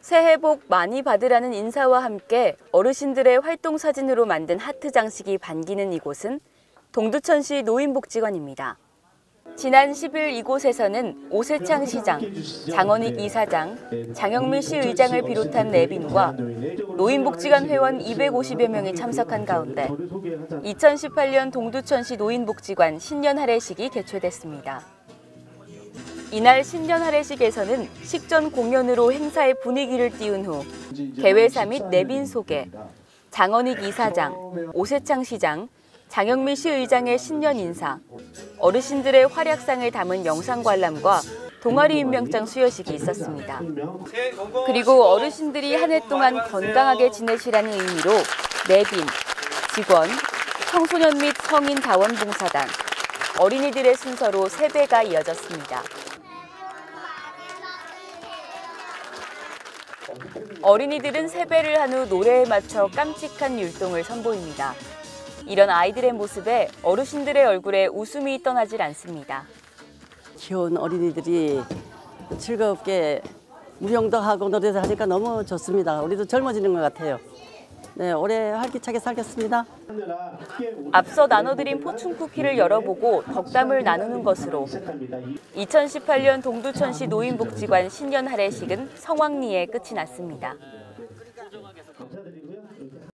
새해 복 많이 받으라는 인사와 함께 어르신들의 활동 사진으로 만든 하트 장식이 반기는 이곳은 동두천시 노인복지관입니다. 지난 10일 이곳에서는 오세창 시장, 장원익 이사장, 장영민 시의장을 비롯한 내빈과 노인복지관 회원 250여 명이 참석한 가운데 2018년 동두천시 노인복지관 신년 할애식이 개최됐습니다. 이날 신년 할애식에서는 식전 공연으로 행사의 분위기를 띄운 후 개회사 및 내빈 소개, 장원익 이사장, 오세창 시장, 장영민 시의장의 신년 인사, 어르신들의 활약상을 담은 영상 관람과 동아리 임명장 수여식이 있었습니다. 그리고 어르신들이 한 해 동안 건강하게 지내시라는 의미로 내빈, 직원, 청소년 및 성인 자원봉사단, 어린이들의 순서로 세배가 이어졌습니다. 어린이들은 세배를 한 후 노래에 맞춰 깜찍한 율동을 선보입니다. 이런 아이들의 모습에 어르신들의 얼굴에 웃음이 떠나질 않습니다. 귀여운 어린이들이 즐겁게 무용도 하고 노래도 하니까 너무 좋습니다. 우리도 젊어지는 것 같아요. 네, 올해 활기차게 살겠습니다. 앞서 나눠드린 포춘 쿠키를 열어보고 덕담을 나누는 것으로 2018년 동두천시 노인복지관 신년 할애식은 성황리에 끝이 났습니다.